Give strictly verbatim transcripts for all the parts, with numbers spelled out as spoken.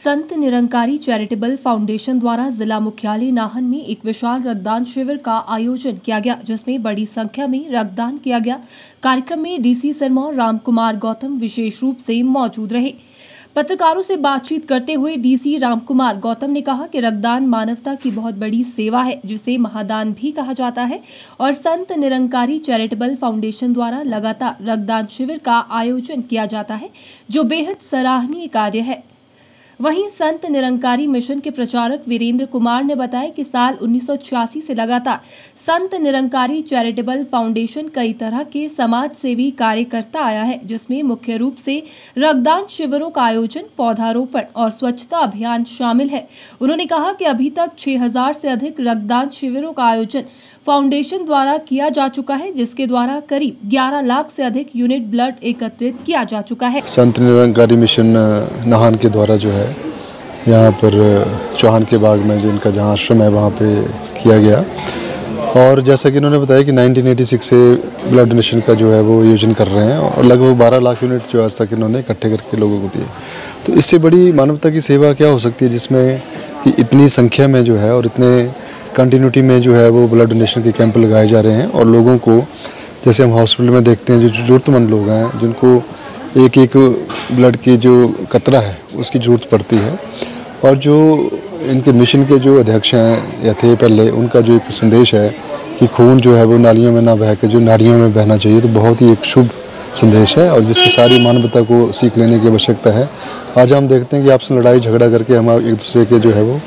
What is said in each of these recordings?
Sant Nirankari charitable foundation द्वारा जिला मुख्यालय नाहन में एक विशाल रक्तदान शिविर का आयोजन किया गया, जिसमें बड़ी संख्या में रक्तदान किया गया। कार्यक्रम में डीसी सिरमौर रामकुमार गौतम विशेष रूप से मौजूद रहे। पत्रकारों से बातचीत करते हुए डीसी रामकुमार गौतम ने कहा कि रक्तदान मानवता की बहुत बड़ी सेवा है, जिसे महादान भी कहा जाता है, और संत निरंकारी चैरिटेबल फाउंडेशन द्वारा लगातार रक्तदान शिविर का आयोजन किया जाता है, जो बेहद सराहनीय कार्य है। वहीं संत निरंकारी मिशन के प्रचारक वीरेंद्र कुमार ने बताया कि साल उन्नीस सौ छियासी से लगातार संत निरंकारी चैरिटेबल फाउंडेशन कई तरह के समाज सेवी कार्य करता आया है, जिसमें मुख्य रूप से रक्तदान शिविरों का आयोजन, पौधारोपण और स्वच्छता अभियान शामिल है। उन्होंने कहा कि अभी तक छह हजार से अधिक रक्तदान शिविरों का आयोजन फाउंडेशन द्वारा किया जा चुका है, जिसके द्वारा करीब ग्यारह लाख से अधिक यूनिट ब्लड एकत्रित किया जा चुका है। संत निरंकारी मिशन नाहन के द्वारा जो है यहाँ पर चौहान के बाग में जो इनका जहाँ आश्रम है वहाँ पे किया गया, और जैसा कि इन्होंने बताया कि उन्नीस सौ छियासी से ब्लड डोनेशन का जो है वो आयोजन कर रहे हैं, और लगभग बारह लाख यूनिट जो आज तक इन्होंने इकट्ठे करके लोगों को दिए। तो इससे बड़ी मानवता की सेवा क्या हो सकती है, जिसमें कि इतनी संख्या में जो है और इतने कंटिन्यूटी में जो है वो ब्लड डोनेशन के कैंप लगाए जा रहे हैं, और लोगों को जैसे हम हॉस्पिटल में देखते हैं जो ज़रूरतमंद लोग हैं, जिनको एक एक ब्लड की जो कतरा है उसकी ज़रूरत पड़ती है, और जो इनके मिशन के जो अध्यक्ष हैं या थे पहले, उनका जो एक संदेश है कि खून जो है वो नालियों में ना बह के जो नाड़ियों में बहना चाहिए, तो बहुत ही एक शुभ संदेश है, और जिससे सारी मानवता को सीख लेने की आवश्यकता है। आज हम देखते हैं कि आपसे लड़ाई झगड़ा करके हम एक दूसरे के जो है वो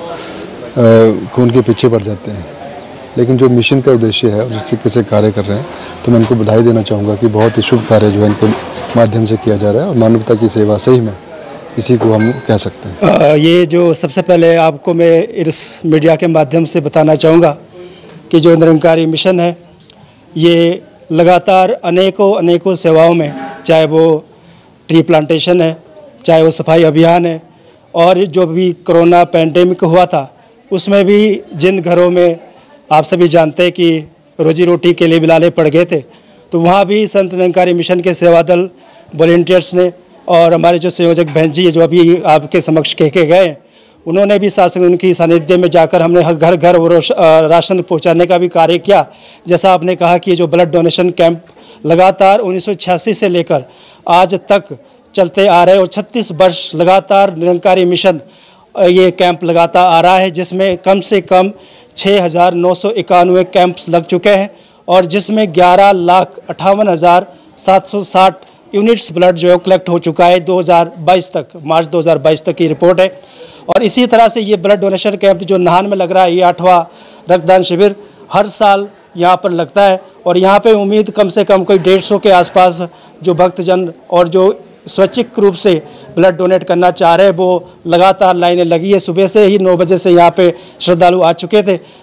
खून के पीछे पड़ जाते हैं, लेकिन जो मिशन का उद्देश्य है जिस तरीके से कार्य कर रहे हैं, तो मैं इनको बधाई देना चाहूँगा कि बहुत ही शुभ कार्य जो है इनके माध्यम से किया जा रहा है, और मानवता की सेवा सही में इसी को हम कह सकते हैं। आ, ये जो सबसे पहले आपको मैं इस मीडिया के माध्यम से बताना चाहूँगा कि जो निरंकारी मिशन है, ये लगातार अनेकों अनेकों सेवाओं में, चाहे वो ट्री प्लांटेशन है, चाहे वो सफाई अभियान है, और जो भी कोरोना पैंडेमिक हुआ था उसमें भी जिन घरों में आप सभी जानते हैं कि रोजी रोटी के लिए बिलाले पड़ गए थे, तो वहाँ भी संत निरंकारी मिशन के सेवा दल वॉलंटियर्स ने और हमारे जो संयोजक बहन जी जो अभी आपके समक्ष कह के गए, उन्होंने भी शासन उनकी सानिध्य में जाकर हमने घर घर वो राशन पहुँचाने का भी कार्य किया। जैसा आपने कहा कि जो ब्लड डोनेशन कैंप लगातार उन्नीस सौ छियासी से लेकर आज तक चलते आ रहे, और छत्तीस वर्ष लगातार निरंकारी मिशन ये कैंप लगाता आ रहा है, जिसमें कम से कम छः हज़ार नौ सौ इक्यानवे कैंप्स लग चुके हैं, और जिसमें ग्यारह लाख अट्ठावन हज़ार सात सौ साठ यूनिट्स ब्लड जो है कलेक्ट हो चुका है दो हज़ार बाईस तक, मार्च दो हज़ार बाईस तक की रिपोर्ट है। और इसी तरह से ये ब्लड डोनेशन कैंप जो नाहन में लग रहा है, ये आठवां रक्तदान शिविर हर साल यहाँ पर लगता है, और यहाँ पे उम्मीद कम से कम कोई डेढ़ सौ के आसपास जो भक्तजन और जो स्वैच्छिक रूप से ब्लड डोनेट करना चाह रहे हैं, वो लगातार लाइनें लगी है। सुबह से ही नौ बजे से यहाँ पे श्रद्धालु आ चुके थे।